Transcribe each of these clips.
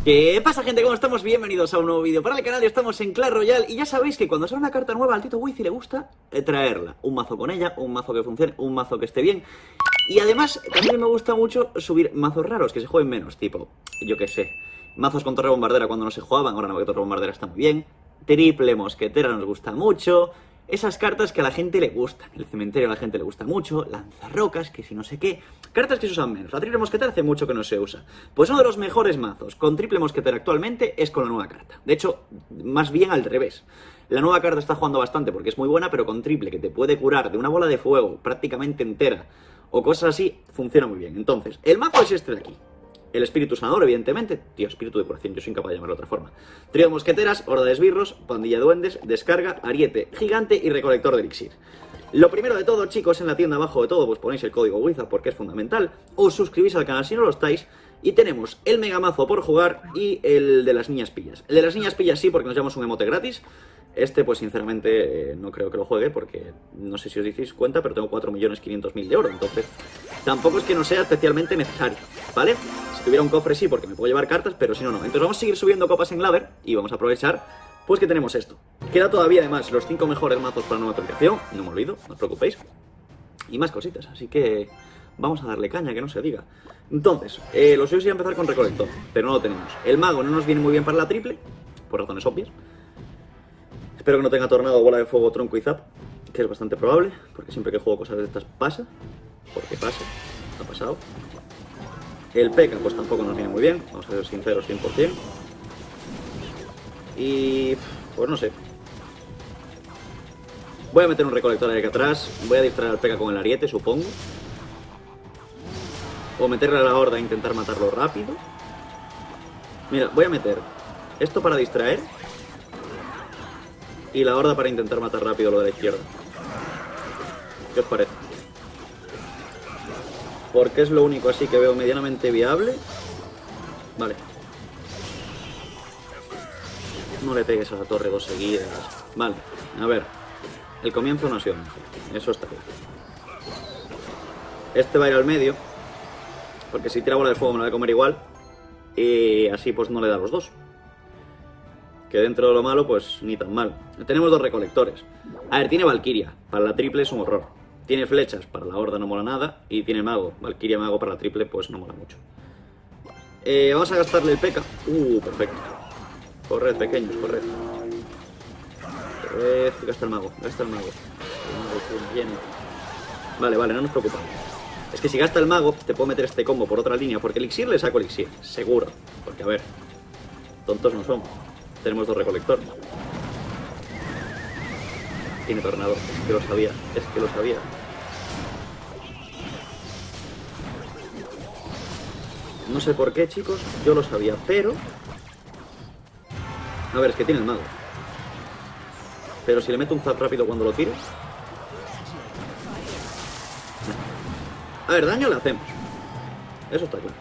¿Qué pasa, gente? ¿Cómo estamos? Bienvenidos a un nuevo vídeo para el canal. Estamos en Clash Royale y ya sabéis que cuando sale una carta nueva al Tito Wifi le gusta traerla. Un mazo con ella, un mazo que funcione, un mazo que esté bien. Y además también me gusta mucho subir mazos raros que se jueguen menos, tipo, yo qué sé, mazos con torre bombardera cuando no se jugaban, ahora no, que torre bombardera está muy bien. Triple mosquetera nos gusta mucho. Esas cartas que a la gente le gustan. El cementerio a la gente le gusta mucho. Lanzarrocas, que si no sé qué. Cartas que se usan menos. La triple mosquetera hace mucho que no se usa. Pues uno de los mejores mazos con triple mosquetera actualmente es con la nueva carta. De hecho, más bien al revés. La nueva carta está jugando bastante porque es muy buena, pero con triple, que te puede curar de una bola de fuego prácticamente entera o cosas así, funciona muy bien. Entonces, el mazo es este de aquí. El espíritu sanador, evidentemente. Tío, espíritu de curación, yo soy incapaz de llamarlo de otra forma. Trío de mosqueteras, horda de esbirros, pandilla de duendes, descarga, ariete gigante y recolector de elixir. Lo primero de todo, chicos, en la tienda abajo de todo, pues ponéis el código Wizard porque es fundamental. Os suscribís al canal si no lo estáis. Y tenemos el megamazo por jugar y el de las niñas pillas. El de las niñas pillas sí, porque nos llevamos un emote gratis. Este, pues sinceramente, no creo que lo juegue porque no sé si os disteis cuenta, pero tengo 4.500.000 de oro. Entonces, tampoco es que no sea especialmente necesario, ¿vale? Si tuviera un cofre sí, porque me puedo llevar cartas, pero si no, no. Entonces vamos a seguir subiendo copas en Ladder y vamos a aprovechar, pues que tenemos esto. Queda todavía, además, los 5 mejores mazos para nueva aplicación, no me olvido, no os preocupéis. Y más cositas, así que vamos a darle caña, que no se diga. Entonces, lo suyo sería empezar con recolector, pero no lo tenemos. El mago no nos viene muy bien para la triple, por razones obvias. Espero que no tenga tornado, bola de fuego, tronco y zap, que es bastante probable, porque siempre que juego cosas de estas pasa. Porque pasa, ha pasado. El P.E.K.K.A. pues tampoco nos viene muy bien, vamos a ser sinceros 100%. Y pues no sé. Voy a meter un recolector ahí atrás, voy a distraer al P.E.K.K.A. con el ariete, supongo. O meterle a la horda e intentar matarlo rápido. Mira, voy a meter esto para distraer y la horda para intentar matar rápido lo de la izquierda. ¿Qué os parece? Porque es lo único así que veo medianamente viable. Vale. No le pegues a la torre dos seguidas. Vale, a ver. El comienzo no ha sido mejor. Eso está bien. Este va a ir al medio, porque si tira bola de fuego me lo va a comer igual. Y así pues no le da a los dos. Que dentro de lo malo, pues ni tan mal. Tenemos dos recolectores. A ver, tiene Valkyria. Para la triple es un horror. Tiene flechas, para la horda no mola nada. Y tiene mago. Valkyria mago para la triple, pues no mola mucho. Vamos a gastarle el P.E.K.K.A. Perfecto. Corred, pequeños, corred. Corred, gasta el mago, gasta el mago. Vale, vale, no nos preocupamos. Es que si gasta el mago, te puedo meter este combo por otra línea. Porque elixir le saco elixir, seguro. Porque a ver, tontos no somos. Tenemos dos recolectores. Tiene tornado, es que lo sabía, es que lo sabía. No sé por qué, chicos, yo lo sabía, pero... A ver, es que tiene el mago. Pero si le meto un zap rápido cuando lo tiro... A ver, daño le hacemos. Eso está claro.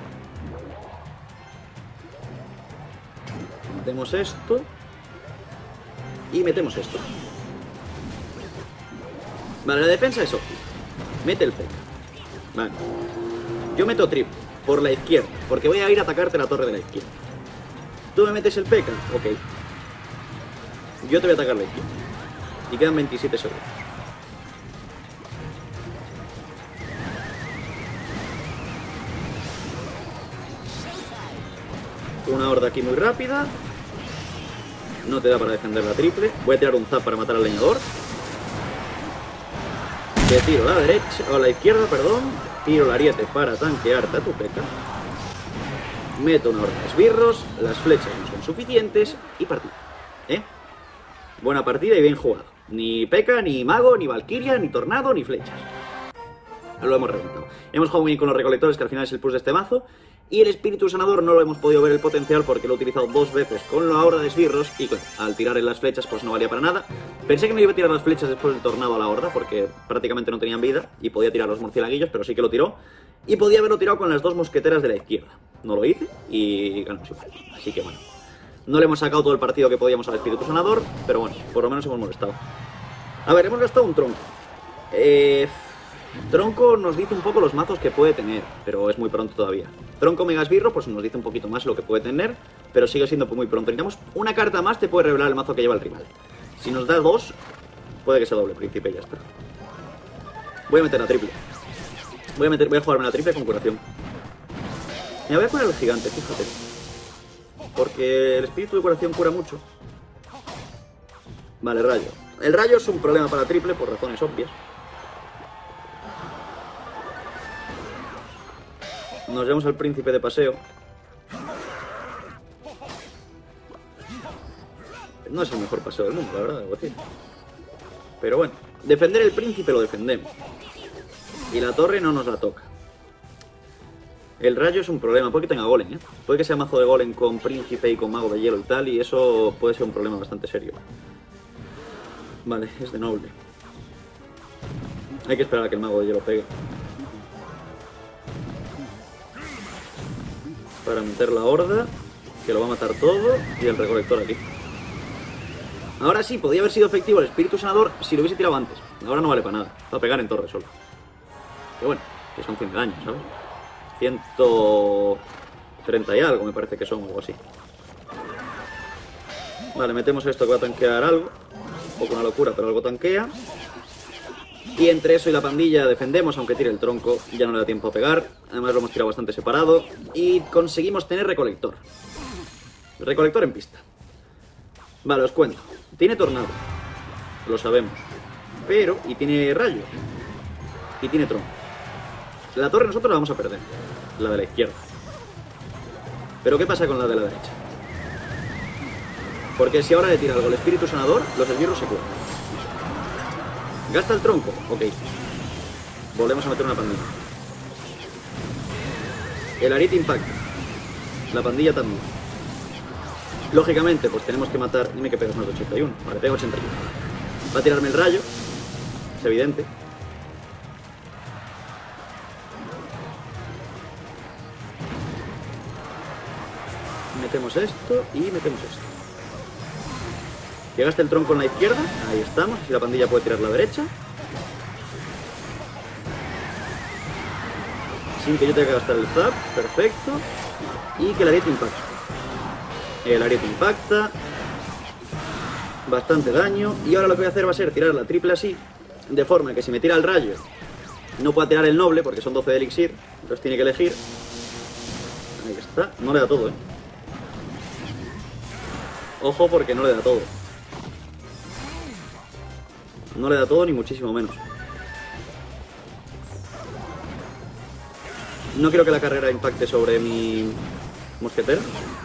Metemos esto. Y metemos esto. Vale, la defensa es óptima. Mete el P.E.K.K.A. Vale. Yo meto triple por la izquierda, porque voy a ir a atacarte la torre de la izquierda. Tú me metes el P.E.K.K.A. Ok. Yo te voy a atacar la izquierda. Y quedan 27 segundos. Una horda aquí muy rápida. No te da para defender la triple. Voy a tirar un zap para matar al leñador. Te tiro a la derecha, o a la izquierda, perdón. Tiro el ariete para tanquearte a tu P.E.K.K.A. Meto una horda de esbirros. Las flechas no son suficientes. Y partida. Buena partida y bien jugado. Ni P.E.K.K.A., ni mago, ni valkyria, ni tornado, ni flechas. Lo hemos reventado. Hemos jugado muy bien con los recolectores, que al final es el plus de este mazo. Y el espíritu sanador no lo hemos podido ver el potencial porque lo he utilizado dos veces con la horda de esbirros. Y claro, al tirar en las flechas pues no valía para nada. Pensé que no iba a tirar las flechas después del tornado a la horda porque prácticamente no tenían vida. Y podía tirar los murcielaguillos, pero sí que lo tiró. Y podía haberlo tirado con las dos mosqueteras de la izquierda. No lo hice y ganamos igual. Así que bueno. No le hemos sacado todo el partido que podíamos al espíritu sanador. Pero bueno, por lo menos hemos molestado. A ver, hemos gastado un tronco. Tronco nos dice un poco los mazos que puede tener, pero es muy pronto todavía. Tronco Mega Esbirro pues nos dice un poquito más lo que puede tener, pero sigue siendo muy pronto. Necesitamos una carta más, te puede revelar el mazo que lleva el rival. Si nos da 2, puede que sea doble príncipe y ya está. Voy a meter la triple. Voy a jugarme la triple con curación. Me voy a curar al gigante, fíjate. Porque el espíritu de curación cura mucho. Vale, rayo. El rayo es un problema para triple por razones obvias. Nos llevamos al príncipe de paseo. No es el mejor paseo del mundo, la verdad, debo decir. Pero bueno, defender el príncipe lo defendemos. Y la torre no nos la toca. El rayo es un problema, puede que tenga golem, ¿eh? Puede que sea mazo de golem con príncipe y con mago de hielo y tal, y eso puede ser un problema bastante serio. Vale, es de noble. Hay que esperar a que el mago de hielo pegue. Para meter la horda, que lo va a matar todo, y el recolector aquí. Ahora sí, podría haber sido efectivo el espíritu sanador si lo hubiese tirado antes. Ahora no vale para nada, va a pegar en torre solo. Que bueno, que son 100 de daño, ¿sabes? 130 y algo me parece que son, algo así. Vale, metemos esto que va a tanquear algo. Un poco una locura, pero algo tanquea. Y entre eso y la pandilla defendemos, aunque tire el tronco. Ya no le da tiempo a pegar. Además lo hemos tirado bastante separado. Y conseguimos tener recolector. Recolector en pista. Vale, os cuento. Tiene tornado. Lo sabemos. Pero, y tiene rayo. Y tiene tronco. La torre nosotros la vamos a perder. La de la izquierda. Pero ¿qué pasa con la de la derecha? Porque si ahora le tira algo el espíritu sanador, los esbirros se curan. Gasta el tronco, ok. Volvemos a meter una pandilla. El Ariete impacta. La pandilla también. Lógicamente, pues tenemos que matar. Dime que pegas más de 81. Vale, pega 81. Va a tirarme el rayo. Es evidente. Metemos esto y metemos esto. Que gaste el tronco en la izquierda. Ahí estamos. Así la pandilla puede tirar la derecha. Sin que yo tenga que gastar el zap. Perfecto. Y que el ariete impacte. El ariete impacta. Bastante daño. Y ahora lo que voy a hacer va a ser tirar la triple así. De forma que si me tira el rayo, no pueda tirar el noble porque son 12 de elixir. Entonces tiene que elegir. Ahí está. No le da todo, Ojo porque no le da todo. No le da todo ni muchísimo menos. No quiero que la carrera impacte sobre mi mosquetero.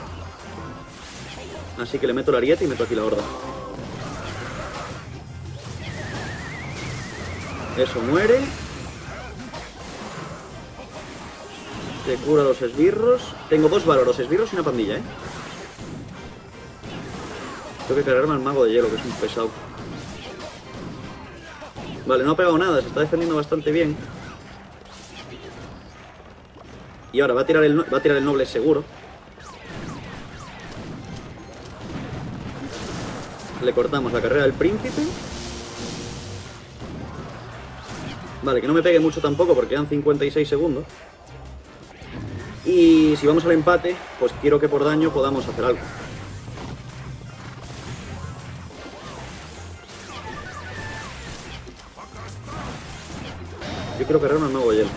Así que le meto el ariete y meto aquí la horda. Eso muere. Te cura los esbirros. Tengo 2 valoros esbirros y una pandilla, Tengo que cargarme al mago de hielo, que es un pesado. Vale, no ha pegado nada, se está defendiendo bastante bien. Y ahora va a tirar el noble seguro. Le cortamos la carrera del príncipe. Vale, que no me pegue mucho tampoco porque quedan 56 segundos. Y si vamos al empate, pues quiero que por daño podamos hacer algo. Yo quiero cargarme al mago de hielo.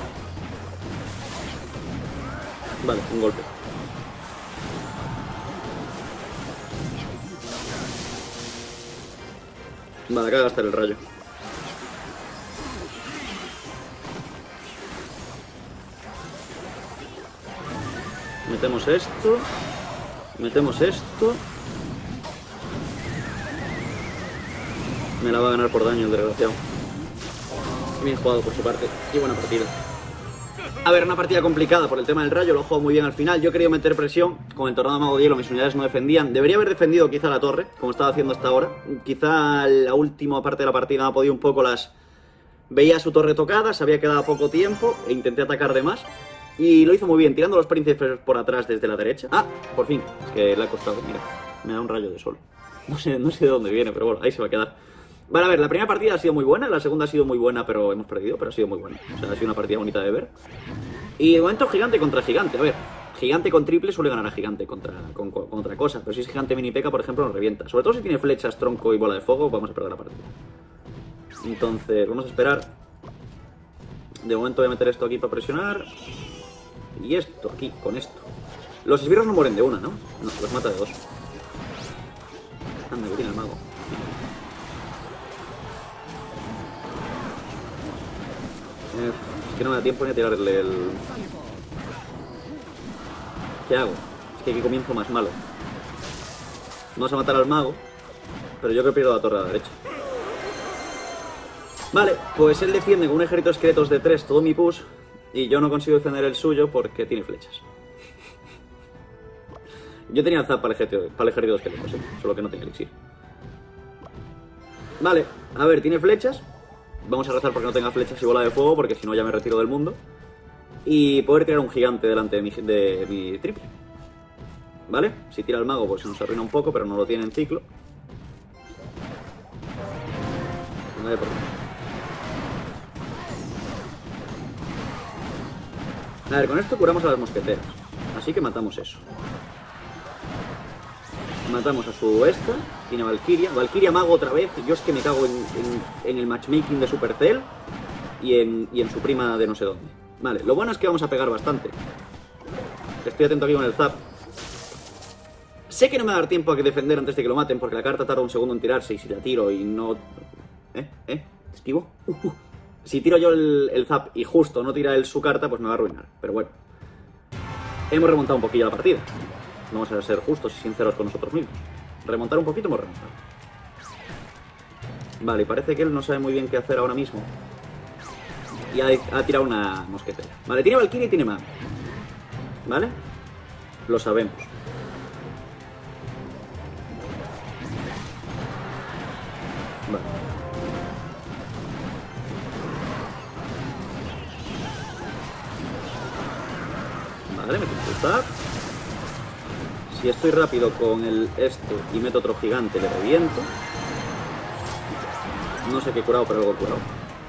Vale, un golpe. Vale, acá voy a gastar el rayo. Metemos esto. Metemos esto. Me la va a ganar por daño el desgraciado. Bien jugado por su parte. Y buena partida. A ver, una partida complicada por el tema del rayo. Lo he jugado muy bien al final. Yo he querido meter presión. Con el tornado mago de hielo mis unidades no defendían. Debería haber defendido quizá la torre, como estaba haciendo hasta ahora. Quizá la última parte de la partida me ha podido un poco las... Veía su torre tocada, sabía que daba poco tiempo e intenté atacar de más. Y lo hizo muy bien, tirando los príncipes por atrás desde la derecha. Ah, por fin. Es que le ha costado, mira. Me da un rayo de sol. No sé de dónde viene, pero bueno, ahí se va a quedar. Vale, a ver, la primera partida ha sido muy buena, la segunda ha sido muy buena, pero hemos perdido, pero ha sido muy buena. O sea, ha sido una partida bonita de ver. Y de momento gigante contra gigante. A ver, gigante con triple suele ganar a gigante contra otra cosa. Pero si es gigante mini P.E.K.K.A, por ejemplo, nos revienta. Sobre todo si tiene flechas, tronco y bola de fuego, vamos a perder la partida. Entonces, vamos a esperar. De momento voy a meter esto aquí para presionar. Y esto aquí, con esto. Los esbirros no mueren de una, ¿no? No, los mata de dos. Anda, que tiene el mago. Es que no me da tiempo ni a tirarle el... ¿Qué hago? Es que aquí comienzo más malo. Vamos a matar al mago, pero yo creo que pierdo la torre a la derecha. Vale, pues él defiende con un ejército de esqueletos de 3 todo mi push. Y yo no consigo defender el suyo porque tiene flechas. Yo tenía el zap para el ejército de esqueletos, solo que no tenía elixir. Vale, a ver, tiene flechas. Vamos a rezar porque no tenga flechas y bola de fuego, porque si no ya me retiro del mundo. Y poder tirar un gigante delante de mi triple. ¿Vale? Si tira el mago pues se nos arruina un poco, pero no lo tiene en ciclo. Vale, por... A ver, con esto curamos a las mosqueteras. Así que matamos eso. Matamos a su esta. Tiene Valkyria. Valkyria mago otra vez. Yo es que me cago en el matchmaking de Supercell. Y en su prima de no sé dónde. Vale, lo bueno es que vamos a pegar bastante. Estoy atento aquí con el zap. Sé que no me va a dar tiempo a que defender antes de que lo maten, porque la carta tarda un segundo en tirarse. Y si la tiro y no... ¿Esquivo? Si tiro yo el zap y justo no tira él su carta, pues me va a arruinar. Pero bueno. Hemos remontado un poquillo la partida. Vamos a ser justos y sinceros con nosotros mismos. Remontar un poquito hemos remontado. Vale, parece que él no sabe muy bien qué hacer ahora mismo. Y ha tirado una mosquetera. Vale, tiene Valkyria y tiene mago. ¿Vale? Lo sabemos. Vale. Vale, meto un zap. Si estoy rápido con el esto y meto otro gigante, le reviento. No sé qué he curado, pero algo he curado.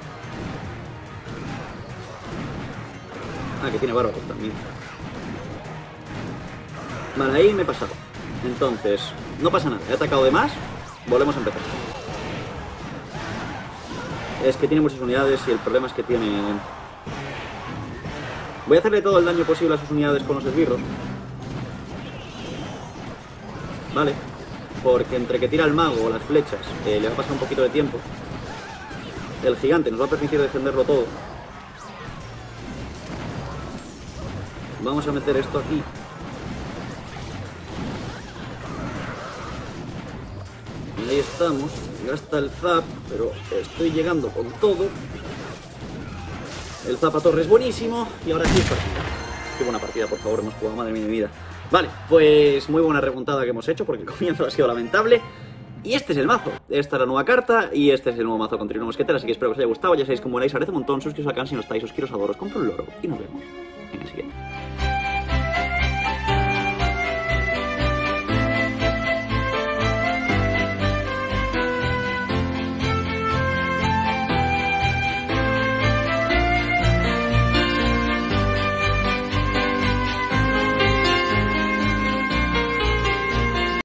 Ah, que tiene bárbaro también. Vale, ahí me he pasado. Entonces, no pasa nada. He atacado de más. Volvemos a empezar. Es que tiene muchas unidades y el problema es que tiene... Voy a hacerle todo el daño posible a sus unidades con los esbirros. Vale. Porque entre que tira el mago o las flechas, le va a pasar un poquito de tiempo. El gigante nos va a permitir defenderlo todo. Vamos a meter esto aquí. Y ahí estamos. Gasta el zap, pero estoy llegando con todo. El zap a torre es buenísimo. Y ahora sí es partida. Qué buena partida, por favor, hemos jugado, madre mía de mi vida. Vale, pues muy buena remontada que hemos hecho, porque el comienzo ha sido lamentable. Y este es el mazo, esta es la nueva carta y este es el nuevo mazo con Trino Mosquetera, así que espero que os haya gustado, ya sabéis como veréis, agradece un montón, suscribiros al canal si no estáis, os quiero, os adoro, os compro el loro y nos vemos en el siguiente.